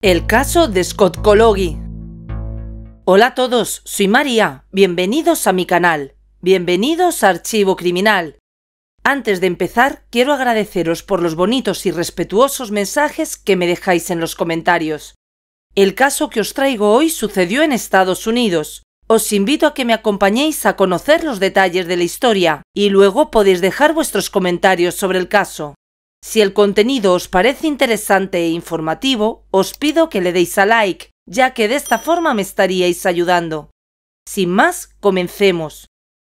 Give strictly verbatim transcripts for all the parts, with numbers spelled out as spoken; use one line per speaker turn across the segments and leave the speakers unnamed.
El caso de Scott Kologi. Hola a todos, soy María, bienvenidos a mi canal, bienvenidos a Archivo Criminal. Antes de empezar, quiero agradeceros por los bonitos y respetuosos mensajes que me dejáis en los comentarios. El caso que os traigo hoy sucedió en Estados Unidos. Os invito a que me acompañéis a conocer los detalles de la historia y luego podéis dejar vuestros comentarios sobre el caso. Si el contenido os parece interesante e informativo, os pido que le deis a like, ya que de esta forma me estaríais ayudando. Sin más, comencemos.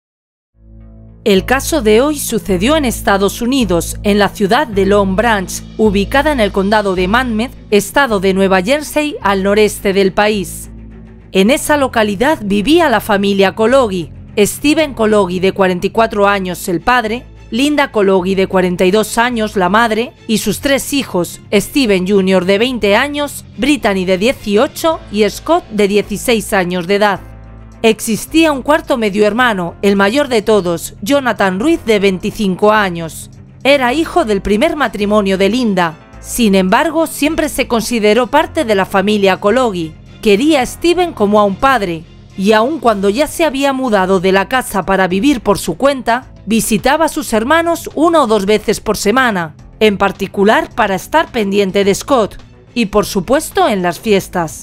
El caso de hoy sucedió en Estados Unidos, en la ciudad de Long Branch, ubicada en el condado de Monmouth, estado de Nueva Jersey, al noreste del país. En esa localidad vivía la familia Kologi, Steven Kologi de cuarenta y cuatro años el padre, Linda Kologi de cuarenta y dos años la madre y sus tres hijos, Steven junior de veinte años, Brittany de dieciocho y Scott de dieciséis años de edad. Existía un cuarto medio hermano, el mayor de todos, Jonathan Ruiz de veinticinco años. Era hijo del primer matrimonio de Linda. Sin embargo, siempre se consideró parte de la familia Kologi. Quería a Steven como a un padre, y aun cuando ya se había mudado de la casa para vivir por su cuenta, visitaba a sus hermanos una o dos veces por semana, en particular para estar pendiente de Scott, y por supuesto en las fiestas.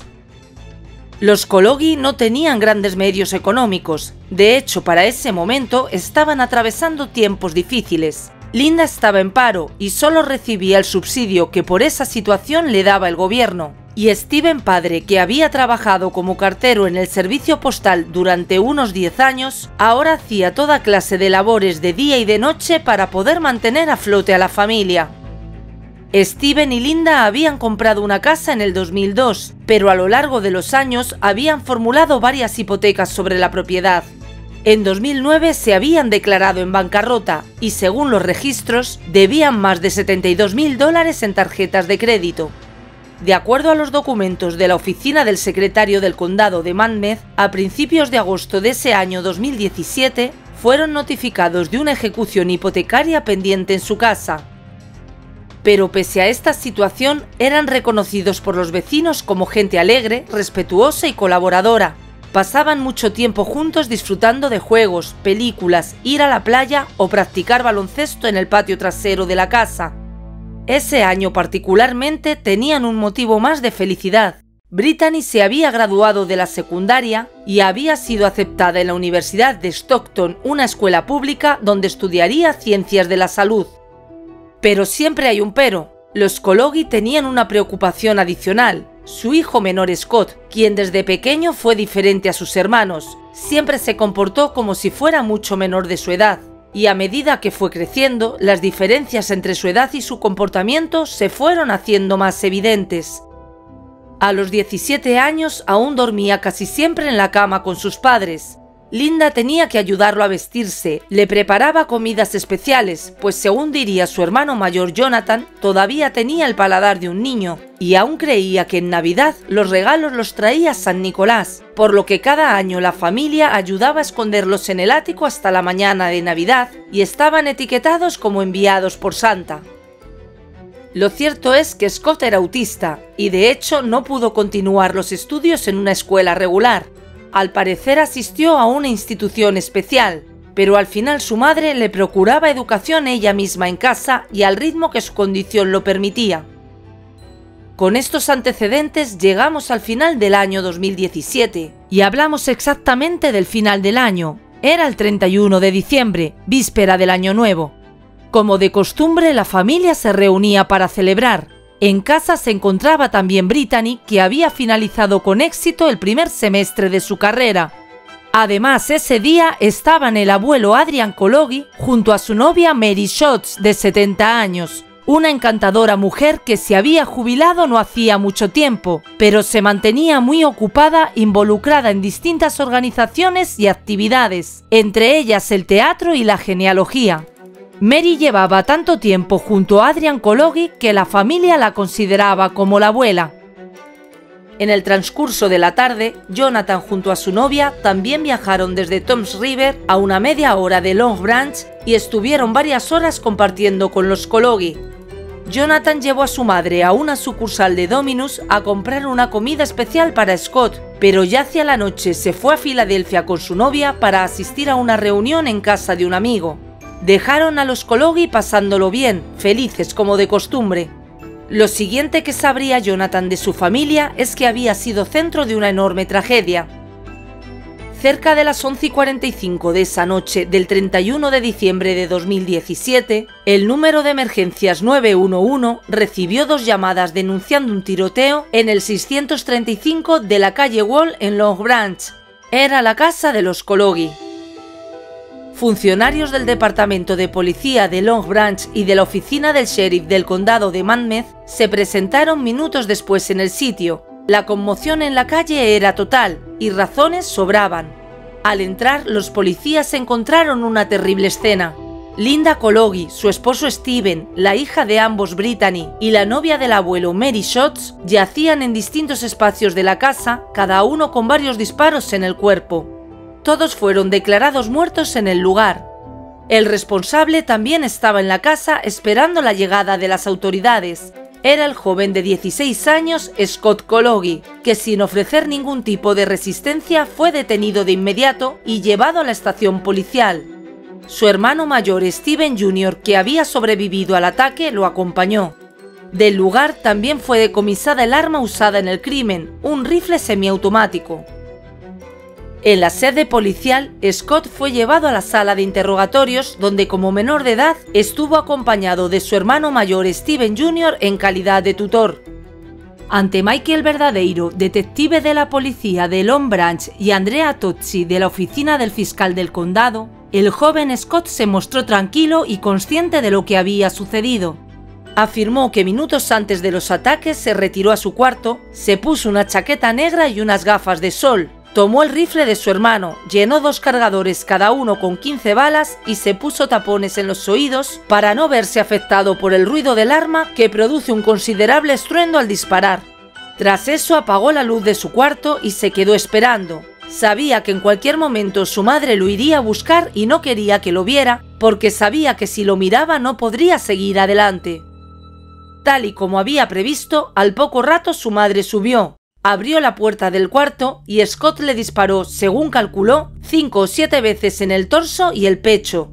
Los Kologi no tenían grandes medios económicos, de hecho para ese momento estaban atravesando tiempos difíciles. Linda estaba en paro y solo recibía el subsidio que por esa situación le daba el gobierno. Y Steven padre, que había trabajado como cartero en el servicio postal durante unos diez años, ahora hacía toda clase de labores de día y de noche para poder mantener a flote a la familia. Steven y Linda habían comprado una casa en el dos mil dos, pero a lo largo de los años habían formulado varias hipotecas sobre la propiedad. En dos mil nueve se habían declarado en bancarrota y, según los registros, debían más de setenta y dos mil dólares en tarjetas de crédito. De acuerdo a los documentos de la oficina del secretario del condado de Monmouth, a principios de agosto de ese año dos mil diecisiete, fueron notificados de una ejecución hipotecaria pendiente en su casa. Pero pese a esta situación, eran reconocidos por los vecinos como gente alegre, respetuosa y colaboradora. Pasaban mucho tiempo juntos disfrutando de juegos, películas, ir a la playa o practicar baloncesto en el patio trasero de la casa. Ese año particularmente tenían un motivo más de felicidad. Brittany se había graduado de la secundaria y había sido aceptada en la Universidad de Stockton, una escuela pública donde estudiaría ciencias de la salud. Pero siempre hay un pero. Los Kologi tenían una preocupación adicional. Su hijo menor Scott, quien desde pequeño fue diferente a sus hermanos, siempre se comportó como si fuera mucho menor de su edad. Y a medida que fue creciendo, las diferencias entre su edad y su comportamiento se fueron haciendo más evidentes. A los diecisiete años aún dormía casi siempre en la cama con sus padres. Linda tenía que ayudarlo a vestirse, le preparaba comidas especiales, pues según diría su hermano mayor Jonathan, todavía tenía el paladar de un niño, y aún creía que en Navidad los regalos los traía San Nicolás, por lo que cada año la familia ayudaba a esconderlos en el ático hasta la mañana de Navidad y estaban etiquetados como enviados por Santa. Lo cierto es que Scott era autista, y de hecho no pudo continuar los estudios en una escuela regular. Al parecer asistió a una institución especial, pero al final su madre le procuraba educación ella misma en casa y al ritmo que su condición lo permitía. Con estos antecedentes llegamos al final del año dos mil diecisiete y hablamos exactamente del final del año. Era el treinta y uno de diciembre, víspera del Año Nuevo. Como de costumbre, la familia se reunía para celebrar. En casa se encontraba también Brittany, que había finalizado con éxito el primer semestre de su carrera. Además, ese día estaban el abuelo Adrian Kologi junto a su novia Mary Schatz, de setenta años, una encantadora mujer que se había jubilado no hacía mucho tiempo, pero se mantenía muy ocupada, involucrada en distintas organizaciones y actividades, entre ellas el teatro y la genealogía. Mary llevaba tanto tiempo junto a Adrian Kologi que la familia la consideraba como la abuela. En el transcurso de la tarde, Jonathan junto a su novia también viajaron desde Toms River a una media hora de Long Branch y estuvieron varias horas compartiendo con los Kologi. Jonathan llevó a su madre a una sucursal de Domino's a comprar una comida especial para Scott, pero ya hacia la noche se fue a Filadelfia con su novia para asistir a una reunión en casa de un amigo. Dejaron a los Kologi pasándolo bien, felices como de costumbre. Lo siguiente que sabría Jonathan de su familia es que había sido centro de una enorme tragedia. Cerca de las once y cuarenta y cinco de esa noche del treinta y uno de diciembre de dos mil diecisiete, el número de emergencias nueve uno uno recibió dos llamadas denunciando un tiroteo en el seiscientos treinta y cinco de la calle Wall en Long Branch. Era la casa de los Kologi. Funcionarios del Departamento de Policía de Long Branch y de la Oficina del Sheriff del Condado de Monmouth se presentaron minutos después en el sitio. La conmoción en la calle era total y razones sobraban. Al entrar, los policías encontraron una terrible escena. Linda Kologi, su esposo Steven, la hija de ambos Brittany y la novia del abuelo Mary Schatz yacían en distintos espacios de la casa, cada uno con varios disparos en el cuerpo. Todos fueron declarados muertos en el lugar. El responsable también estaba en la casa esperando la llegada de las autoridades. Era el joven de dieciséis años Scott Kologi, que sin ofrecer ningún tipo de resistencia fue detenido de inmediato y llevado a la estación policial. Su hermano mayor Steven junior, que había sobrevivido al ataque, lo acompañó. Del lugar también fue decomisada el arma usada en el crimen, un rifle semiautomático. En la sede policial, Scott fue llevado a la sala de interrogatorios, donde como menor de edad estuvo acompañado de su hermano mayor Steven junior en calidad de tutor. Ante Michael Verdadeiro, detective de la policía de Long Branch, y Andrea Tozzi de la oficina del fiscal del condado, el joven Scott se mostró tranquilo y consciente de lo que había sucedido. Afirmó que minutos antes de los ataques se retiró a su cuarto, se puso una chaqueta negra y unas gafas de sol. Tomó el rifle de su hermano, llenó dos cargadores cada uno con quince balas y se puso tapones en los oídos para no verse afectado por el ruido del arma que produce un considerable estruendo al disparar. Tras eso apagó la luz de su cuarto y se quedó esperando. Sabía que en cualquier momento su madre lo iría a buscar y no quería que lo viera porque sabía que si lo miraba no podría seguir adelante. Tal y como había previsto, al poco rato su madre subió. Abrió la puerta del cuarto y Scott le disparó, según calculó, cinco o siete veces en el torso y el pecho.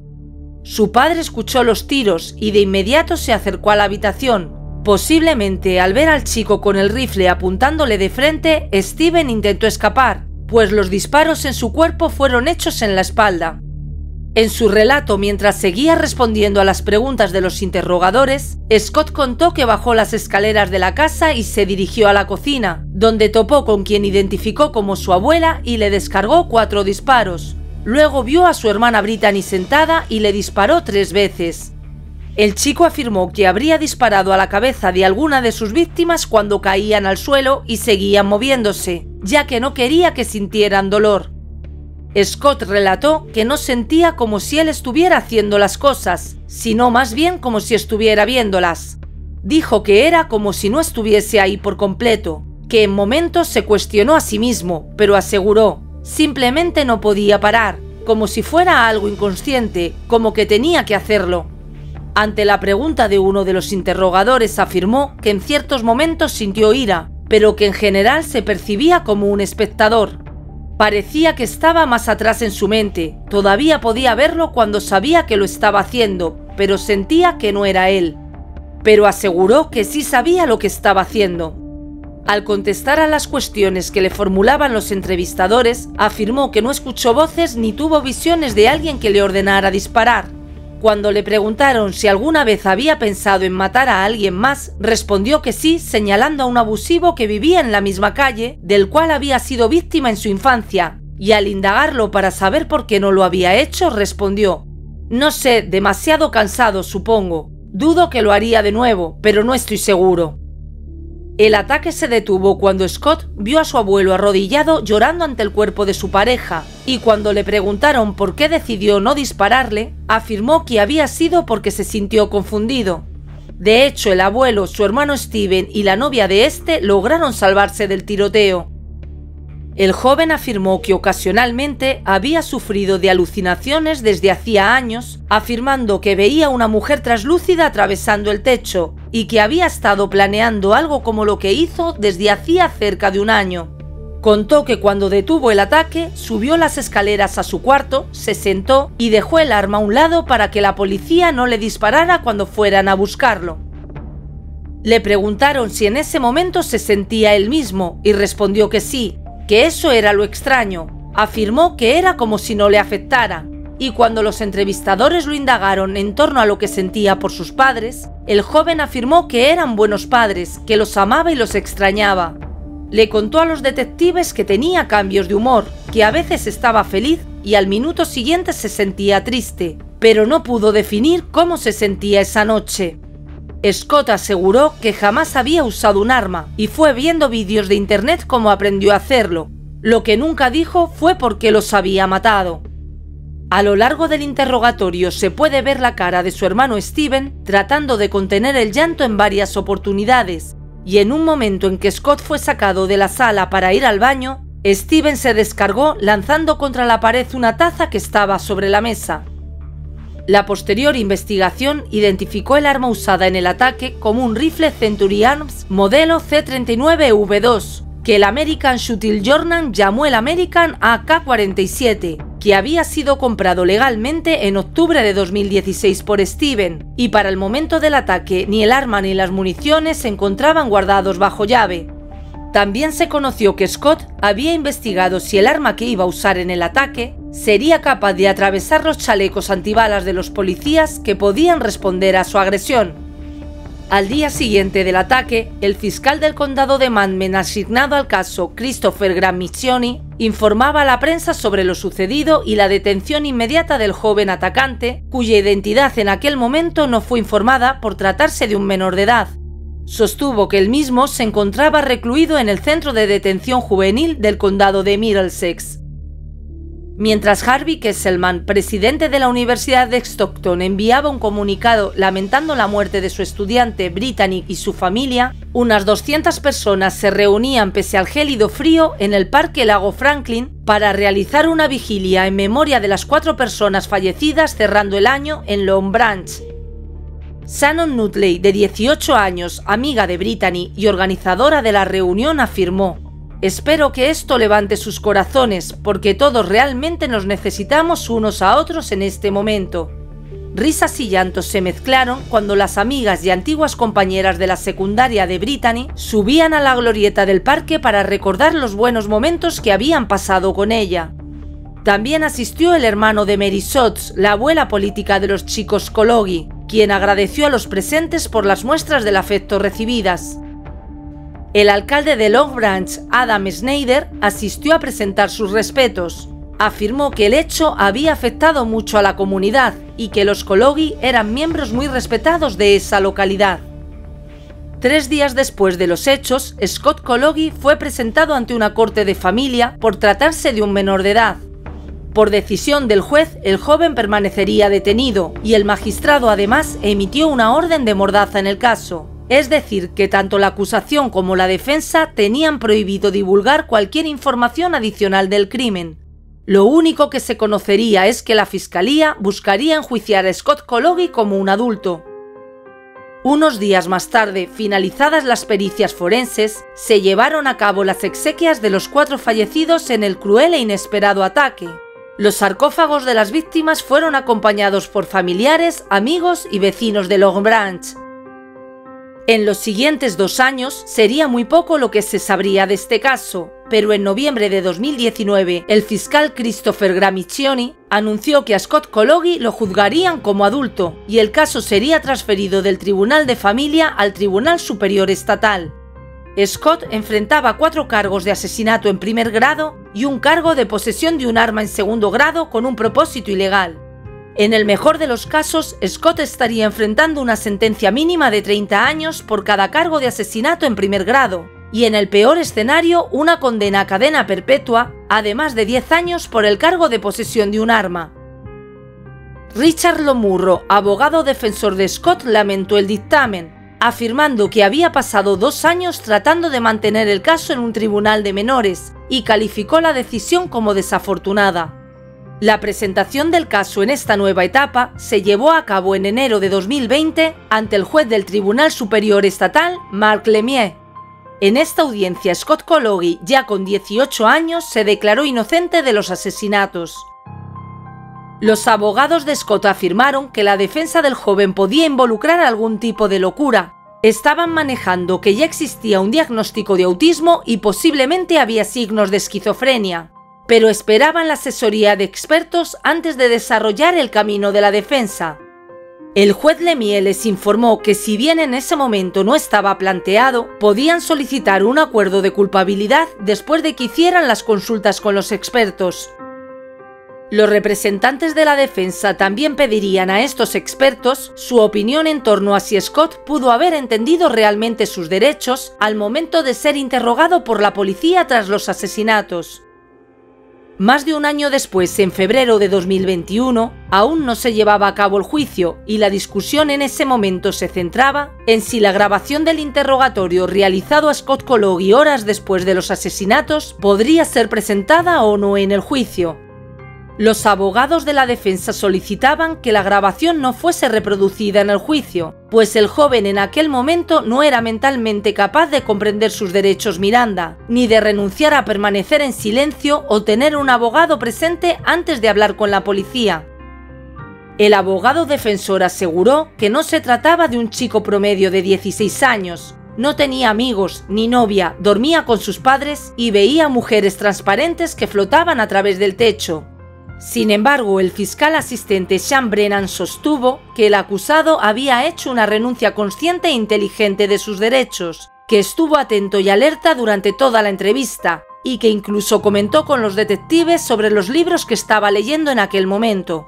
Su padre escuchó los tiros y de inmediato se acercó a la habitación. Posiblemente al ver al chico con el rifle apuntándole de frente, Steven intentó escapar, pues los disparos en su cuerpo fueron hechos en la espalda. En su relato, mientras seguía respondiendo a las preguntas de los interrogadores, Scott contó que bajó las escaleras de la casa y se dirigió a la cocina, donde topó con quien identificó como su abuela y le descargó cuatro disparos. Luego vio a su hermana Brittany sentada y le disparó tres veces. El chico afirmó que habría disparado a la cabeza de alguna de sus víctimas cuando caían al suelo y seguían moviéndose, ya que no quería que sintieran dolor. Scott relató que no sentía como si él estuviera haciendo las cosas, sino más bien como si estuviera viéndolas. Dijo que era como si no estuviese ahí por completo, que en momentos se cuestionó a sí mismo, pero aseguró, simplemente no podía parar, como si fuera algo inconsciente, como que tenía que hacerlo. Ante la pregunta de uno de los interrogadores afirmó que en ciertos momentos sintió ira, pero que en general se percibía como un espectador. Parecía que estaba más atrás en su mente, todavía podía verlo cuando sabía que lo estaba haciendo, pero sentía que no era él. Pero aseguró que sí sabía lo que estaba haciendo. Al contestar a las cuestiones que le formulaban los entrevistadores, afirmó que no escuchó voces ni tuvo visiones de alguien que le ordenara disparar. Cuando le preguntaron si alguna vez había pensado en matar a alguien más, respondió que sí, señalando a un abusivo que vivía en la misma calle, del cual había sido víctima en su infancia, y al indagarlo para saber por qué no lo había hecho, respondió: «No sé, demasiado cansado, supongo. Dudo que lo haría de nuevo, pero no estoy seguro». El ataque se detuvo cuando Scott vio a su abuelo arrodillado llorando ante el cuerpo de su pareja, y cuando le preguntaron por qué decidió no dispararle, afirmó que había sido porque se sintió confundido. De hecho, el abuelo, su hermano Steven y la novia de este lograron salvarse del tiroteo. El joven afirmó que ocasionalmente había sufrido de alucinaciones desde hacía años, afirmando que veía una mujer traslúcida atravesando el techo, y que había estado planeando algo como lo que hizo desde hacía cerca de un año. Contó que cuando detuvo el ataque, subió las escaleras a su cuarto, se sentó y dejó el arma a un lado para que la policía no le disparara cuando fueran a buscarlo. Le preguntaron si en ese momento se sentía él mismo y respondió que sí, que eso era lo extraño. Afirmó que era como si no le afectara, y cuando los entrevistadores lo indagaron en torno a lo que sentía por sus padres, el joven afirmó que eran buenos padres, que los amaba y los extrañaba. Le contó a los detectives que tenía cambios de humor, que a veces estaba feliz y al minuto siguiente se sentía triste, pero no pudo definir cómo se sentía esa noche. Scott aseguró que jamás había usado un arma y fue viendo vídeos de internet cómo aprendió a hacerlo. Lo que nunca dijo fue por qué los había matado. A lo largo del interrogatorio se puede ver la cara de su hermano Steven tratando de contener el llanto en varias oportunidades, y en un momento en que Scott fue sacado de la sala para ir al baño, Steven se descargó lanzando contra la pared una taza que estaba sobre la mesa. La posterior investigación identificó el arma usada en el ataque como un rifle Century Arms modelo C treinta y nueve V dos, que el American Shooting Journal llamó el American A K cuarenta y siete, que había sido comprado legalmente en octubre de dos mil dieciséis por Steven, y para el momento del ataque ni el arma ni las municiones se encontraban guardados bajo llave. También se conoció que Scott había investigado si el arma que iba a usar en el ataque sería capaz de atravesar los chalecos antibalas de los policías que podían responder a su agresión. Al día siguiente del ataque, el fiscal del condado de Mad Men asignado al caso, Christopher Gramiccioni, informaba a la prensa sobre lo sucedido y la detención inmediata del joven atacante, cuya identidad en aquel momento no fue informada por tratarse de un menor de edad. Sostuvo que el mismo se encontraba recluido en el centro de detención juvenil del condado de Middlesex. Mientras Harvey Kesselman, presidente de la Universidad de Stockton, enviaba un comunicado lamentando la muerte de su estudiante Brittany y su familia, unas doscientas personas se reunían pese al gélido frío en el Parque Lago Franklin para realizar una vigilia en memoria de las cuatro personas fallecidas cerrando el año en Long Branch. Shannon Nutley, de dieciocho años, amiga de Brittany y organizadora de la reunión, afirmó: «Espero que esto levante sus corazones, porque todos realmente nos necesitamos unos a otros en este momento». Risas y llantos se mezclaron cuando las amigas y antiguas compañeras de la secundaria de Brittany subían a la glorieta del parque para recordar los buenos momentos que habían pasado con ella. También asistió el hermano de Mary Sotz, la abuela política de los chicos Kologi, quien agradeció a los presentes por las muestras del afecto recibidas. El alcalde de Long Branch, Adam Snyder, asistió a presentar sus respetos. Afirmó que el hecho había afectado mucho a la comunidad y que los Kologi eran miembros muy respetados de esa localidad. Tres días después de los hechos, Scott Kologi fue presentado ante una corte de familia por tratarse de un menor de edad. Por decisión del juez, el joven permanecería detenido y el magistrado además emitió una orden de mordaza en el caso. Es decir, que tanto la acusación como la defensa tenían prohibido divulgar cualquier información adicional del crimen. Lo único que se conocería es que la fiscalía buscaría enjuiciar a Scott Kologi como un adulto. Unos días más tarde, finalizadas las pericias forenses, se llevaron a cabo las exequias de los cuatro fallecidos en el cruel e inesperado ataque. Los sarcófagos de las víctimas fueron acompañados por familiares, amigos y vecinos de Long Branch. En los siguientes dos años sería muy poco lo que se sabría de este caso, pero en noviembre de dos mil diecinueve el fiscal Christopher Gramiccioni anunció que a Scott Kologi lo juzgarían como adulto y el caso sería transferido del Tribunal de Familia al Tribunal Superior Estatal. Scott enfrentaba cuatro cargos de asesinato en primer grado y un cargo de posesión de un arma en segundo grado con un propósito ilegal. En el mejor de los casos, Scott estaría enfrentando una sentencia mínima de treinta años por cada cargo de asesinato en primer grado, y en el peor escenario, una condena a cadena perpetua, además de diez años por el cargo de posesión de un arma. Richard Lomurro, abogado defensor de Scott, lamentó el dictamen, afirmando que había pasado dos años tratando de mantener el caso en un tribunal de menores y calificó la decisión como desafortunada. La presentación del caso en esta nueva etapa se llevó a cabo en enero de dos mil veinte ante el juez del Tribunal Superior Estatal, Marc Lemieux. En esta audiencia, Scott Cology, ya con dieciocho años, se declaró inocente de los asesinatos. Los abogados de Scott afirmaron que la defensa del joven podía involucrar algún tipo de locura. Estaban manejando que ya existía un diagnóstico de autismo y posiblemente había signos de esquizofrenia, pero esperaban la asesoría de expertos antes de desarrollar el camino de la defensa. El juez Lemieux les informó que si bien en ese momento no estaba planteado, podían solicitar un acuerdo de culpabilidad después de que hicieran las consultas con los expertos. Los representantes de la defensa también pedirían a estos expertos su opinión en torno a si Scott pudo haber entendido realmente sus derechos al momento de ser interrogado por la policía tras los asesinatos. Más de un año después, en febrero de dos mil veintiuno, aún no se llevaba a cabo el juicio y la discusión en ese momento se centraba en si la grabación del interrogatorio realizado a Scott Cology horas después de los asesinatos podría ser presentada o no en el juicio. Los abogados de la defensa solicitaban que la grabación no fuese reproducida en el juicio, pues el joven en aquel momento no era mentalmente capaz de comprender sus derechos Miranda, ni de renunciar a permanecer en silencio o tener un abogado presente antes de hablar con la policía. El abogado defensor aseguró que no se trataba de un chico promedio de dieciséis años, no tenía amigos ni novia, dormía con sus padres y veía mujeres transparentes que flotaban a través del techo. Sin embargo, el fiscal asistente Sean Brennan sostuvo que el acusado había hecho una renuncia consciente e inteligente de sus derechos, que estuvo atento y alerta durante toda la entrevista y que incluso comentó con los detectives sobre los libros que estaba leyendo en aquel momento.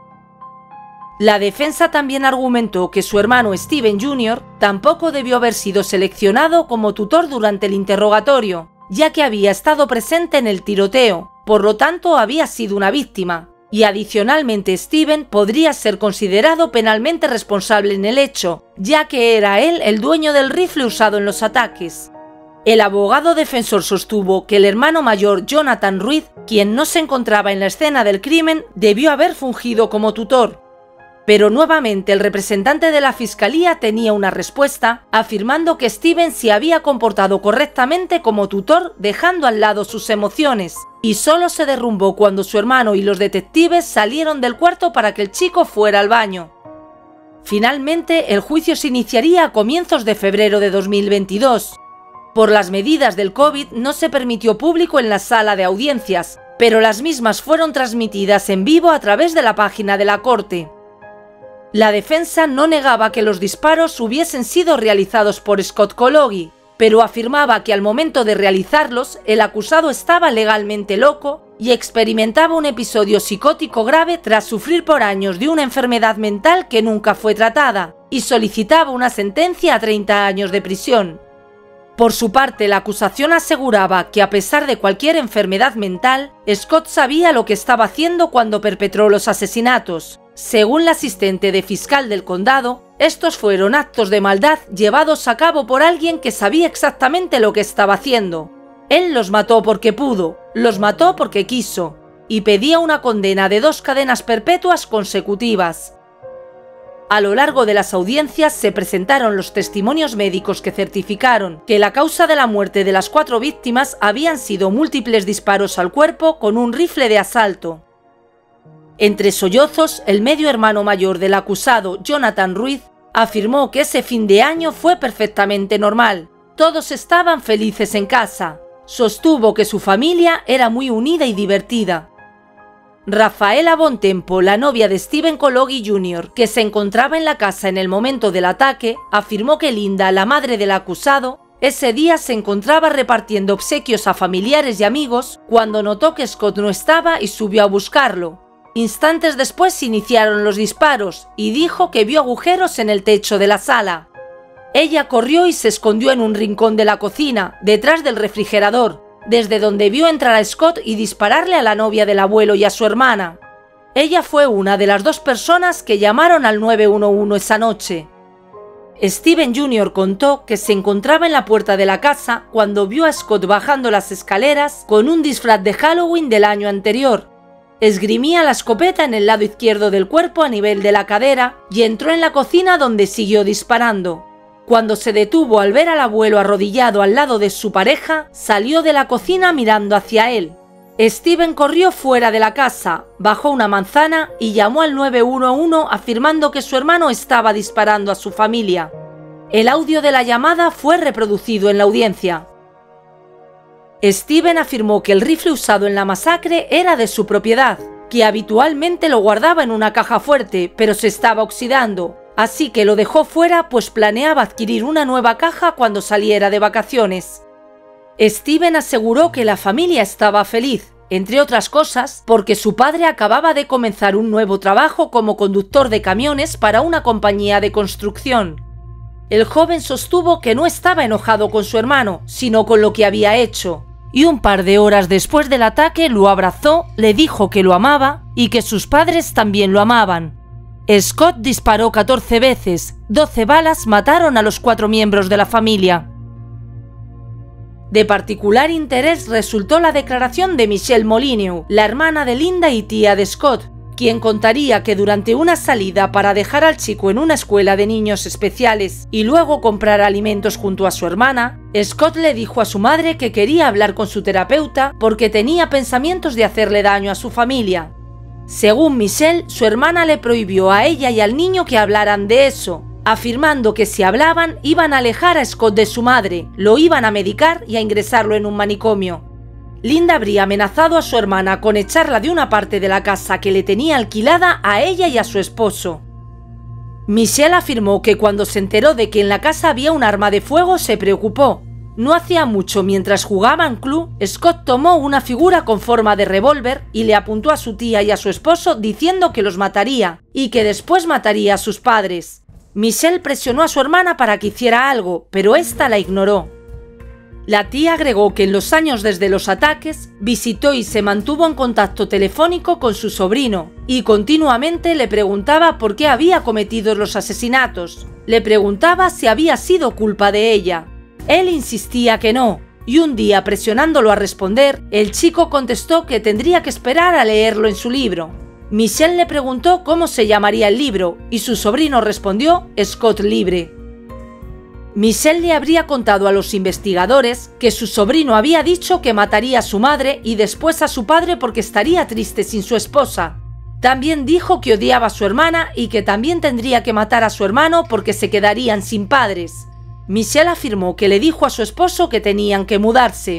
La defensa también argumentó que su hermano Steven junior tampoco debió haber sido seleccionado como tutor durante el interrogatorio, ya que había estado presente en el tiroteo, por lo tanto había sido una víctima. Y adicionalmente Steven podría ser considerado penalmente responsable en el hecho, ya que era él el dueño del rifle usado en los ataques. El abogado defensor sostuvo que el hermano mayor Jonathan Ruiz, quien no se encontraba en la escena del crimen, debió haber fungido como tutor. Pero nuevamente el representante de la fiscalía tenía una respuesta, afirmando que Steven se había comportado correctamente como tutor, dejando al lado sus emociones, y solo se derrumbó cuando su hermano y los detectives salieron del cuarto para que el chico fuera al baño. Finalmente, el juicio se iniciaría a comienzos de febrero de dos mil veintidós. Por las medidas del COVID no se permitió público en la sala de audiencias, pero las mismas fueron transmitidas en vivo a través de la página de la corte. La defensa no negaba que los disparos hubiesen sido realizados por Scott Cology, pero afirmaba que al momento de realizarlos el acusado estaba legalmente loco y experimentaba un episodio psicótico grave tras sufrir por años de una enfermedad mental que nunca fue tratada, y solicitaba una sentencia a treinta años de prisión. Por su parte, la acusación aseguraba que a pesar de cualquier enfermedad mental, Scott sabía lo que estaba haciendo cuando perpetró los asesinatos. Según la asistente de fiscal del condado, estos fueron actos de maldad llevados a cabo por alguien que sabía exactamente lo que estaba haciendo. Él los mató porque pudo, los mató porque quiso, y pedía una condena de dos cadenas perpetuas consecutivas. A lo largo de las audiencias se presentaron los testimonios médicos que certificaron que la causa de la muerte de las cuatro víctimas habían sido múltiples disparos al cuerpo con un rifle de asalto. Entre sollozos, el medio hermano mayor del acusado, Jonathan Ruiz, afirmó que ese fin de año fue perfectamente normal. Todos estaban felices en casa. Sostuvo que su familia era muy unida y divertida. Rafaela Bontempo, la novia de Steven Cology junior, que se encontraba en la casa en el momento del ataque, afirmó que Linda, la madre del acusado, ese día se encontraba repartiendo obsequios a familiares y amigos cuando notó que Scott no estaba y subió a buscarlo. Instantes después se iniciaron los disparos y dijo que vio agujeros en el techo de la sala. Ella corrió y se escondió en un rincón de la cocina, detrás del refrigerador, desde donde vio entrar a Scott y dispararle a la novia del abuelo y a su hermana. Ella fue una de las dos personas que llamaron al nueve uno uno esa noche. Steven junior contó que se encontraba en la puerta de la casa cuando vio a Scott bajando las escaleras con un disfraz de Halloween del año anterior. esgrimía la escopeta en el lado izquierdo del cuerpo a nivel de la cadera y entró en la cocina donde siguió disparando. Cuando se detuvo al ver al abuelo arrodillado al lado de su pareja, salió de la cocina mirando hacia él. Steven corrió fuera de la casa, bajó una manzana y llamó al nueve uno uno afirmando que su hermano estaba disparando a su familia. El audio de la llamada fue reproducido en la audiencia. Steven afirmó que el rifle usado en la masacre era de su propiedad, que habitualmente lo guardaba en una caja fuerte, pero se estaba oxidando, así que lo dejó fuera pues planeaba adquirir una nueva caja cuando saliera de vacaciones. Steven aseguró que la familia estaba feliz, entre otras cosas, porque su padre acababa de comenzar un nuevo trabajo como conductor de camiones para una compañía de construcción. El joven sostuvo que no estaba enojado con su hermano, sino con lo que había hecho, y un par de horas después del ataque lo abrazó, le dijo que lo amaba y que sus padres también lo amaban. Scott disparó catorce veces, doce balas mataron a los cuatro miembros de la familia. De particular interés resultó la declaración de Michelle Molyneux, la hermana de Linda y tía de Scott, quien contaría que durante una salida para dejar al chico en una escuela de niños especiales y luego comprar alimentos junto a su hermana, Scott le dijo a su madre que quería hablar con su terapeuta porque tenía pensamientos de hacerle daño a su familia. Según Michelle, su hermana le prohibió a ella y al niño que hablaran de eso, afirmando que si hablaban iban a alejar a Scott de su madre, lo iban a medicar y a ingresarlo en un manicomio. Linda habría amenazado a su hermana con echarla de una parte de la casa que le tenía alquilada a ella y a su esposo. Michelle afirmó que cuando se enteró de que en la casa había un arma de fuego se preocupó. No hacía mucho, mientras jugaban club, Scott tomó una figura con forma de revólver y le apuntó a su tía y a su esposo diciendo que los mataría y que después mataría a sus padres. Michelle presionó a su hermana para que hiciera algo, pero ésta la ignoró. La tía agregó que en los años desde los ataques visitó y se mantuvo en contacto telefónico con su sobrino y continuamente le preguntaba por qué había cometido los asesinatos. Le preguntaba si había sido culpa de ella. Él insistía que no, y un día presionándolo a responder, el chico contestó que tendría que esperar a leerlo en su libro. Michelle le preguntó cómo se llamaría el libro y su sobrino respondió Scott Libre. Michelle le habría contado a los investigadores que su sobrino había dicho que mataría a su madre y después a su padre porque estaría triste sin su esposa. También dijo que odiaba a su hermana y que también tendría que matar a su hermano porque se quedarían sin padres. Michelle afirmó que le dijo a su esposo que tenían que mudarse.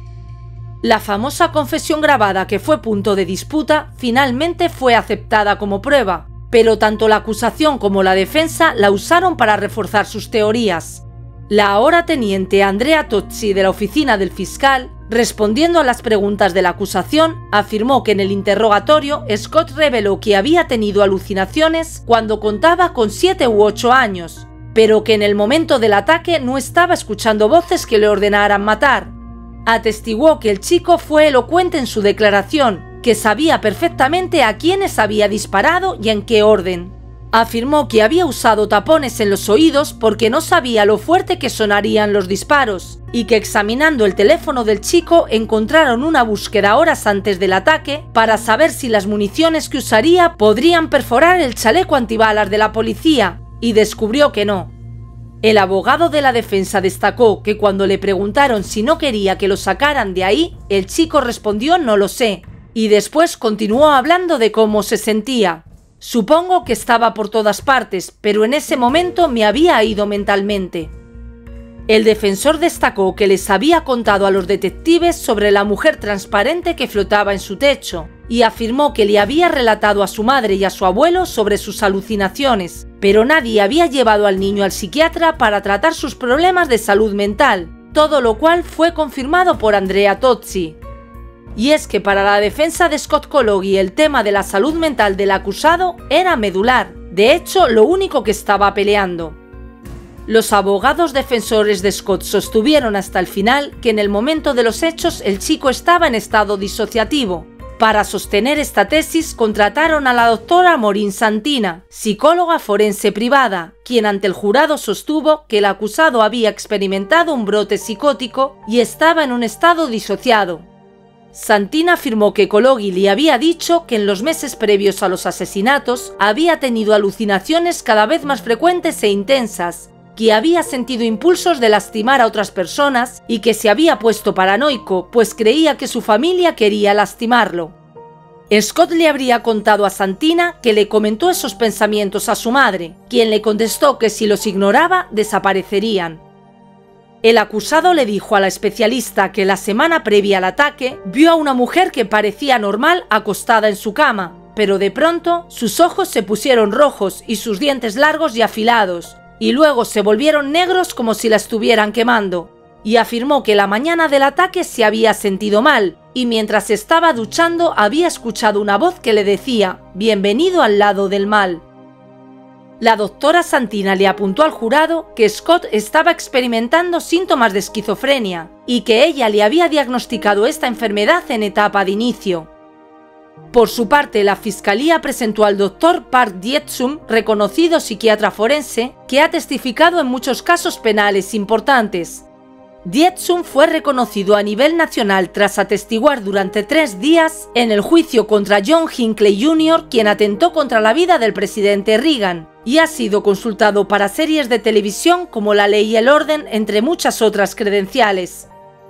La famosa confesión grabada que fue punto de disputa finalmente fue aceptada como prueba, pero tanto la acusación como la defensa la usaron para reforzar sus teorías. La ahora teniente Andrea Tozzi de la oficina del fiscal, respondiendo a las preguntas de la acusación, afirmó que en el interrogatorio Scott reveló que había tenido alucinaciones cuando contaba con siete u ocho años, pero que en el momento del ataque no estaba escuchando voces que le ordenaran matar. Atestiguó que el chico fue elocuente en su declaración, que sabía perfectamente a quiénes había disparado y en qué orden. Afirmó que había usado tapones en los oídos porque no sabía lo fuerte que sonarían los disparos y que examinando el teléfono del chico encontraron una búsqueda horas antes del ataque para saber si las municiones que usaría podrían perforar el chaleco antibalas de la policía y descubrió que no. El abogado de la defensa destacó que cuando le preguntaron si no quería que lo sacaran de ahí, el chico respondió no lo sé. Y después continuó hablando de cómo se sentía. Supongo que estaba por todas partes, pero en ese momento me había ido mentalmente. El defensor destacó que les había contado a los detectives sobre la mujer transparente que flotaba en su techo y afirmó que le había relatado a su madre y a su abuelo sobre sus alucinaciones, pero nadie había llevado al niño al psiquiatra para tratar sus problemas de salud mental, todo lo cual fue confirmado por Andrea Tozzi. Y es que para la defensa de Scott Cology el tema de la salud mental del acusado era medular, de hecho lo único que estaba peleando. Los abogados defensores de Scott sostuvieron hasta el final que en el momento de los hechos el chico estaba en estado disociativo. Para sostener esta tesis contrataron a la doctora Maureen Santina, psicóloga forense privada, quien ante el jurado sostuvo que el acusado había experimentado un brote psicótico y estaba en un estado disociado. Santina afirmó que Kologi le había dicho que en los meses previos a los asesinatos había tenido alucinaciones cada vez más frecuentes e intensas, que había sentido impulsos de lastimar a otras personas y que se había puesto paranoico, pues creía que su familia quería lastimarlo. Scott le habría contado a Santina que le comentó esos pensamientos a su madre, quien le contestó que si los ignoraba, desaparecerían. El acusado le dijo a la especialista que la semana previa al ataque vio a una mujer que parecía normal acostada en su cama, pero de pronto sus ojos se pusieron rojos y sus dientes largos y afilados, y luego se volvieron negros como si la estuvieran quemando, y afirmó que la mañana del ataque se había sentido mal, y mientras estaba duchando había escuchado una voz que le decía «Bienvenido al lado del mal». La doctora Santina le apuntó al jurado que Scott estaba experimentando síntomas de esquizofrenia y que ella le había diagnosticado esta enfermedad en etapa de inicio. Por su parte, la fiscalía presentó al doctor Park Dietzum, reconocido psiquiatra forense, que ha testificado en muchos casos penales importantes. Dietzum fue reconocido a nivel nacional tras atestiguar durante tres días en el juicio contra John Hinckley junior, quien atentó contra la vida del presidente Reagan, y ha sido consultado para series de televisión como La Ley y el Orden, entre muchas otras credenciales.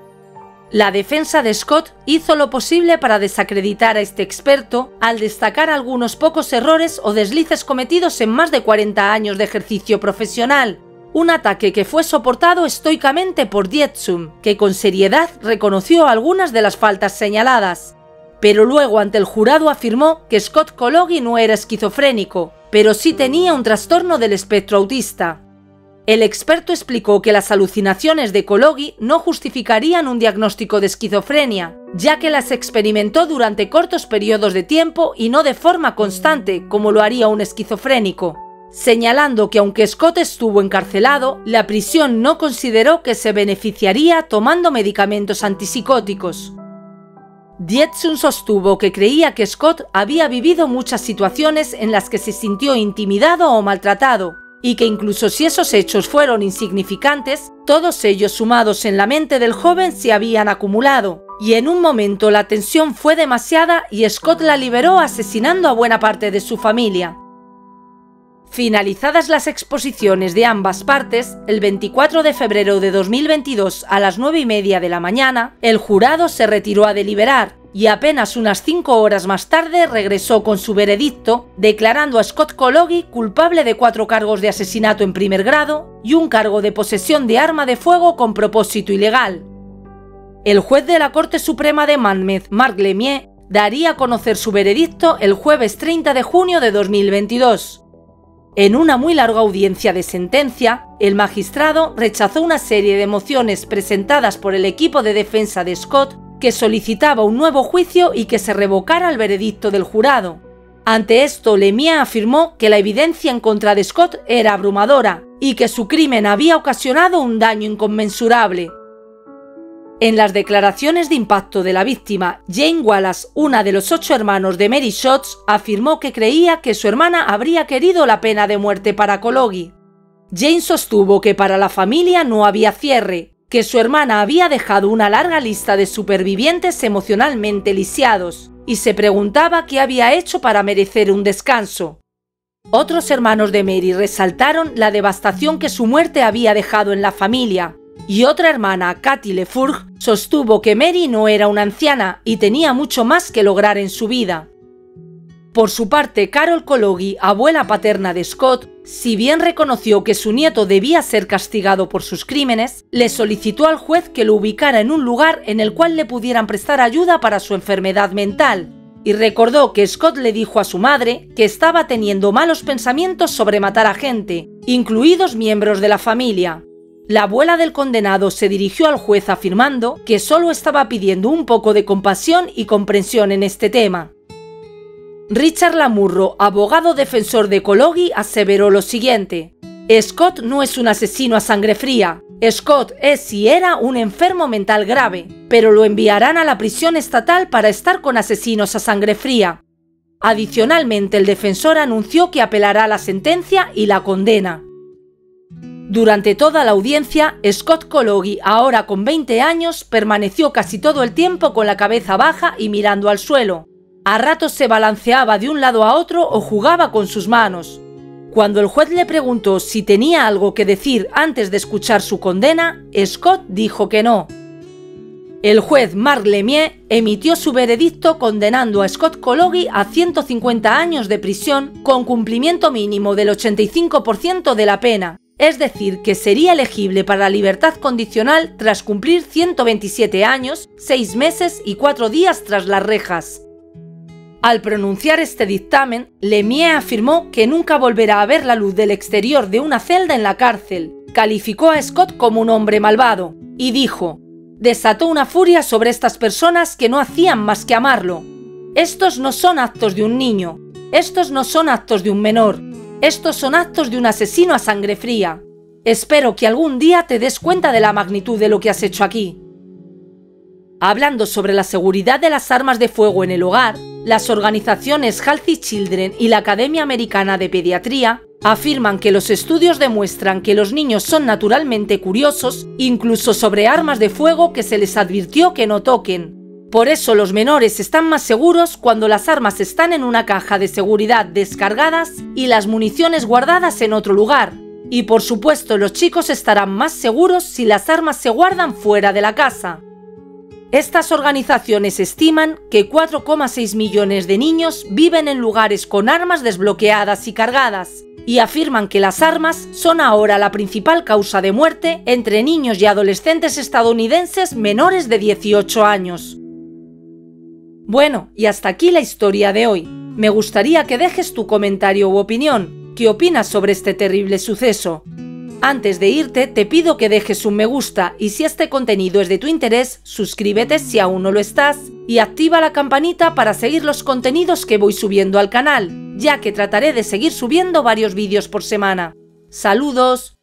La defensa de Scott hizo lo posible para desacreditar a este experto al destacar algunos pocos errores o deslices cometidos en más de cuarenta años de ejercicio profesional. Un ataque que fue soportado estoicamente por Dietzum, que con seriedad reconoció algunas de las faltas señaladas. Pero luego ante el jurado afirmó que Scott Kologi no era esquizofrénico, pero sí tenía un trastorno del espectro autista. El experto explicó que las alucinaciones de Kologi no justificarían un diagnóstico de esquizofrenia, ya que las experimentó durante cortos periodos de tiempo y no de forma constante, como lo haría un esquizofrénico, señalando que aunque Scott estuvo encarcelado, la prisión no consideró que se beneficiaría tomando medicamentos antipsicóticos. Dietzum sostuvo que creía que Scott había vivido muchas situaciones en las que se sintió intimidado o maltratado, y que incluso si esos hechos fueron insignificantes, todos ellos sumados en la mente del joven se habían acumulado, y en un momento la tensión fue demasiada y Scott la liberó asesinando a buena parte de su familia. Finalizadas las exposiciones de ambas partes, el veinticuatro de febrero de dos mil veintidós a las nueve y media de la mañana, el jurado se retiró a deliberar y apenas unas cinco horas más tarde regresó con su veredicto, declarando a Scott Kologi culpable de cuatro cargos de asesinato en primer grado y un cargo de posesión de arma de fuego con propósito ilegal. El juez de la Corte Suprema de Monmouth, Mark Lemieux, daría a conocer su veredicto el jueves treinta de junio de dos mil veintidós. En una muy larga audiencia de sentencia, el magistrado rechazó una serie de mociones presentadas por el equipo de defensa de Scott que solicitaba un nuevo juicio y que se revocara el veredicto del jurado. Ante esto, Lemieux afirmó que la evidencia en contra de Scott era abrumadora y que su crimen había ocasionado un daño inconmensurable. En las declaraciones de impacto de la víctima, Jane Wallace, una de los ocho hermanos de Mary Shots, afirmó que creía que su hermana habría querido la pena de muerte para Kologi. Jane sostuvo que para la familia no había cierre, que su hermana había dejado una larga lista de supervivientes emocionalmente lisiados, y se preguntaba qué había hecho para merecer un descanso. Otros hermanos de Mary resaltaron la devastación que su muerte había dejado en la familia, y otra hermana, Katy Lefourg, sostuvo que Mary no era una anciana y tenía mucho más que lograr en su vida. Por su parte, Carol Kologi, abuela paterna de Scott, si bien reconoció que su nieto debía ser castigado por sus crímenes, le solicitó al juez que lo ubicara en un lugar en el cual le pudieran prestar ayuda para su enfermedad mental, y recordó que Scott le dijo a su madre que estaba teniendo malos pensamientos sobre matar a gente, incluidos miembros de la familia. La abuela del condenado se dirigió al juez afirmando que solo estaba pidiendo un poco de compasión y comprensión en este tema. Richard Lamurro, abogado defensor de Kologi, aseveró lo siguiente: Scott no es un asesino a sangre fría. Scott es y era un enfermo mental grave, pero lo enviarán a la prisión estatal para estar con asesinos a sangre fría. Adicionalmente, el defensor anunció que apelará la sentencia y la condena. Durante toda la audiencia, Scott Cologi, ahora con veinte años, permaneció casi todo el tiempo con la cabeza baja y mirando al suelo. A ratos se balanceaba de un lado a otro o jugaba con sus manos. Cuando el juez le preguntó si tenía algo que decir antes de escuchar su condena, Scott dijo que no. El juez Marc Lemieux emitió su veredicto condenando a Scott Cologi a ciento cincuenta años de prisión con cumplimiento mínimo del ochenta y cinco por ciento de la pena, es decir, que sería elegible para la libertad condicional tras cumplir ciento veintisiete años, seis meses y cuatro días tras las rejas. Al pronunciar este dictamen, Lemieux afirmó que nunca volverá a ver la luz del exterior de una celda en la cárcel, calificó a Scott como un hombre malvado y dijo: desató una furia sobre estas personas que no hacían más que amarlo. Estos no son actos de un niño, estos no son actos de un menor, estos son actos de un asesino a sangre fría. Espero que algún día te des cuenta de la magnitud de lo que has hecho aquí. Hablando sobre la seguridad de las armas de fuego en el hogar, las organizaciones Healthy Children y la Academia Americana de Pediatría afirman que los estudios demuestran que los niños son naturalmente curiosos, incluso sobre armas de fuego que se les advirtió que no toquen. Por eso los menores están más seguros cuando las armas están en una caja de seguridad descargadas y las municiones guardadas en otro lugar. Y por supuesto los chicos estarán más seguros si las armas se guardan fuera de la casa. Estas organizaciones estiman que cuatro coma seis millones de niños viven en lugares con armas desbloqueadas y cargadas, y afirman que las armas son ahora la principal causa de muerte entre niños y adolescentes estadounidenses menores de dieciocho años. Bueno, y hasta aquí la historia de hoy. Me gustaría que dejes tu comentario u opinión. ¿Qué opinas sobre este terrible suceso? Antes de irte, te pido que dejes un me gusta y si este contenido es de tu interés, suscríbete si aún no lo estás y activa la campanita para seguir los contenidos que voy subiendo al canal, ya que trataré de seguir subiendo varios vídeos por semana. ¡Saludos!